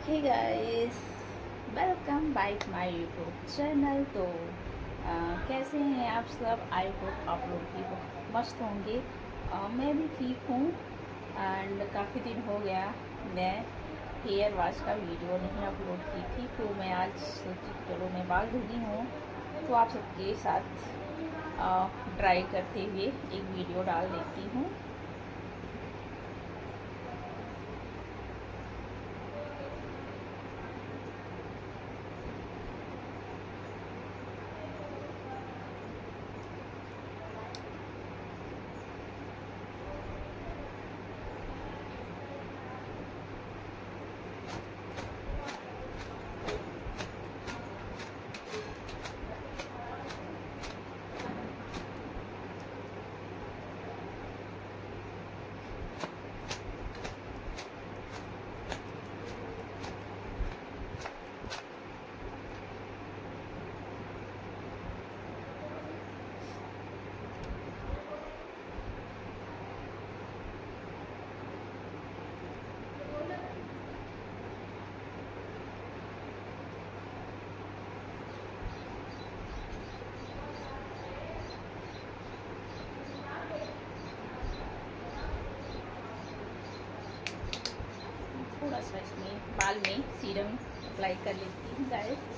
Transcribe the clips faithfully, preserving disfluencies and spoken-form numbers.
Hey guys, welcome back my YouTube channel. तो आ, कैसे हैं आप सब? आई होप आप लोग भी मस्त होंगे। आ, मैं भी ठीक हूँ। एंड काफ़ी दिन हो गया मैं हेयर वॉश का वीडियो नहीं अपलोड की थी, तो मैं आज सोची चलो मैं बाल धुली हूँ तो आप सबके साथ ट्राई करते हुए एक वीडियो डाल देती हूँ। थोड़ा सा इसमें बाल में सीरम अप्लाई कर लेती हूँ गाइस।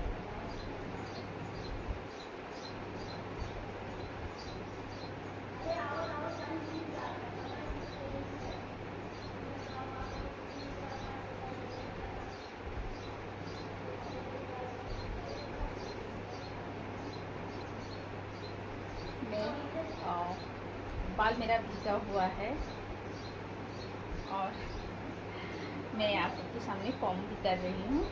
मैं बाल मेरा भीगा हुआ है और मैं आप सबके सामने कॉम भी कर रही हूँ।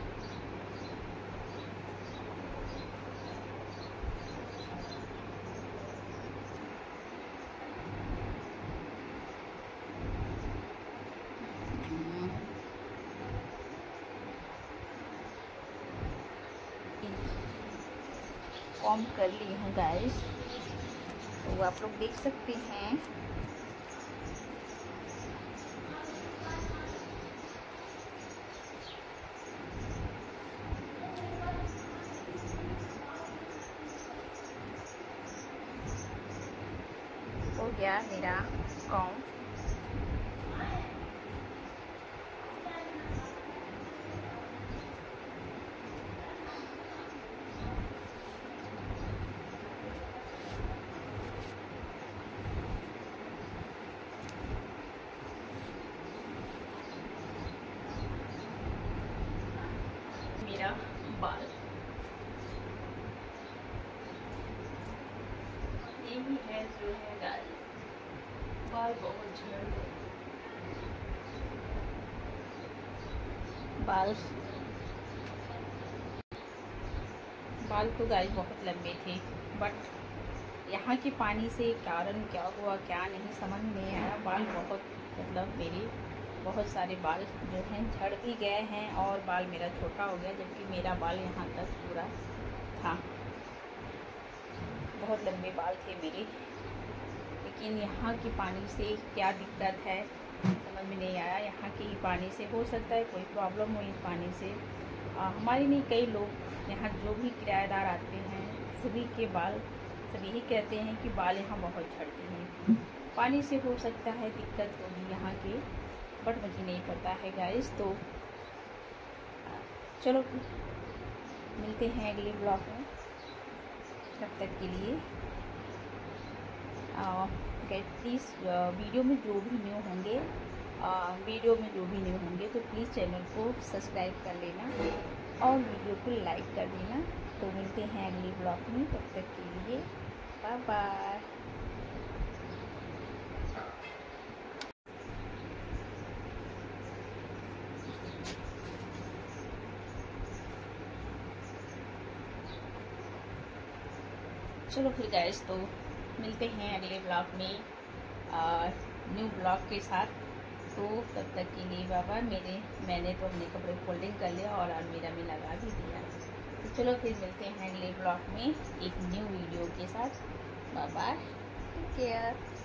कॉम कर ली हूँ गाइस, तो आप लोग देख सकते हैं। हो गया मेरा कॉम। मेरा बाल यही है जो है गाइस, बाल बहुत झड़ गए। बाल बाल तो गाइस बहुत लंबे थे, बट यहाँ के पानी से कारण क्या हुआ क्या नहीं समझ नहीं आया। बाल बहुत मतलब मेरे बहुत सारे बाल जो हैं झड़ भी गए हैं और बाल मेरा छोटा हो गया, जबकि मेरा बाल यहाँ तक पूरा था। बहुत लंबे बाल थे मेरे, लेकिन यहाँ के पानी से क्या दिक्कत है समझ में नहीं आया। यहाँ के ही पानी से हो सकता है कोई प्रॉब्लम हो इस पानी से। आ, हमारे नहीं, कई लोग यहाँ जो भी किराएदार आते हैं सभी के बाल सभी ही कहते हैं कि बाल यहाँ बहुत झड़ते हैं। पानी से हो सकता है दिक्कत होगी यहाँ के, बट मुझे नहीं पता है गाइस। तो चलो मिलते हैं अगले ब्लॉग में, तब तक के लिए प्लीज़ वीडियो में जो भी न्यू होंगे आ, वीडियो में जो भी न्यू होंगे तो प्लीज़ चैनल को सब्सक्राइब कर लेना और वीडियो को लाइक कर देना। तो मिलते हैं अगले ब्लॉग में, तब तक के लिए बाय बाय। चलो फिर गाइस, तो मिलते हैं अगले ब्लॉग में न्यू ब्लॉग के साथ। तो तब तक के लिए बाबा। मेरे मैंने तो अपने कपड़े फोल्डिंग कर लिया और अलमीरा में लगा भी दिया। तो चलो फिर मिलते हैं अगले ब्लॉग में एक न्यू वीडियो के साथ। Bye bye, take care.